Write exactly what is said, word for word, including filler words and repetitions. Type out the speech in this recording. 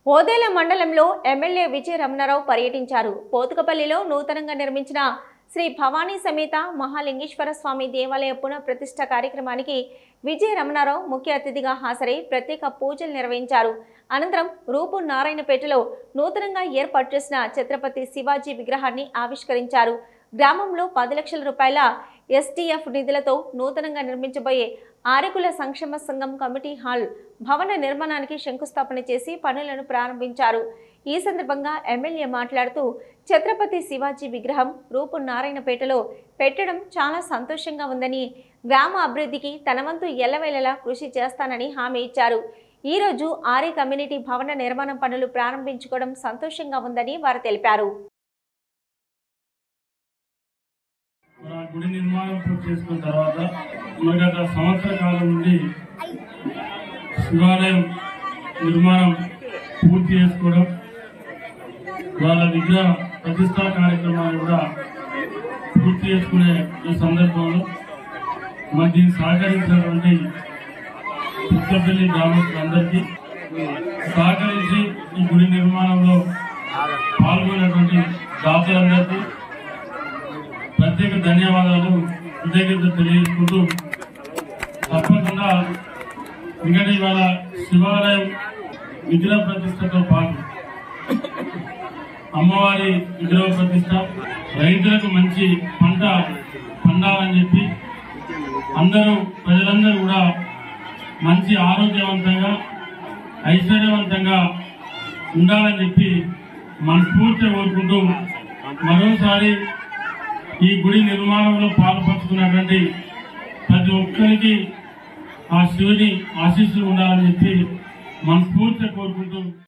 ఓదెల మండలంలో ఎమ్మెల్యే విజయ రమణారావు పర్యటించారు. పోతుకపల్లిలో నూతనంగా నిర్మించిన శ్రీ భవానీ సమేత మహాలింగేశ్వర స్వామి దేవాలయ పునఃప్రతిష్ఠ కార్యక్రమానికి విజయ రమణారావు ముఖ్య అతిథిగా హాజరై ప్రత్యేక పూజలు నిర్వహించారు. అనంతరం రూపు నారాయణపేటలో నూతనంగా ఏర్పాటు చేసిన ఛత్రపతి శివాజీ విగ్రహాన్ని ఆవిష్కరించారు. గ్రామంలో పది లక్షల రూపాయల ఎస్టీఎఫ్ నిధులతో నూతనంగా నిర్మించబోయే ఆరికుల సంక్షేమ సంఘం కమిటీ హాల్ భవన నిర్మాణానికి శంకుస్థాపన చేసి పనులను ప్రారంభించారు. ఈ సందర్భంగా ఎమ్మెల్యే మాట్లాడుతూ ఛత్రపతి శివాజీ విగ్రహం రూపు నారాయణపేటలో పెట్టడం చాలా సంతోషంగా ఉందని, గ్రామ అభివృద్ధికి తన వంతు ఎల్లవేళలా కృషి చేస్తానని హామీ ఇచ్చారు. ఈ రోజు ఆర్య కమ్యూనిటీ భవన నిర్మాణం పనులు ప్రారంభించుకోవడం సంతోషంగా ఉందని వారు తెలిపారు. గుడి నిర్మాణం పూర్తి చేసుకున్న తర్వాత గత సంవత్సర కాలం నుండి శివాలయం నిర్మాణం పూర్తి చేసుకోవడం, వాళ్ళ విగ్రహ ప్రతిష్టా కార్యక్రమాలు కూడా పూర్తి చేసుకునే ఈ సందర్భంలో మరి దీన్ని సహకరించినటువంటి పుట్టపల్లి గ్రామస్తులందరికీ, సహకరించి ఈ గుడి నిర్మాణంలో పాల్గొన్నటువంటి దాతలందరికీ ప్రత్యేక ధన్యవాదాలు, కృతజ్ఞతలు తెలియజేసుకుంటూ, తప్పకుండా ఎందుకంటే ఇవాళ శివాలయం విగ్రహ ప్రతిష్టతో పాటు అమ్మవారి విగ్రహ ప్రతిష్ట, రైతులకు మంచి పంట పండాలని చెప్పి అందరూ ప్రజలందరూ కూడా మంచి ఆరోగ్యవంతంగా ఐశ్వర్యవంతంగా ఉండాలని చెప్పి మనస్ఫూర్తిగా కోరుకుంటూ, మరోసారి ఈ గుడి నిర్మాణంలో పాల్పంచుకున్నటువంటి ప్రతి ఒక్కరికి ఆ శివుని ఆశీస్సులు ఉండాలని చెప్పి మనస్ఫూర్తిగా కోరుకుంటూ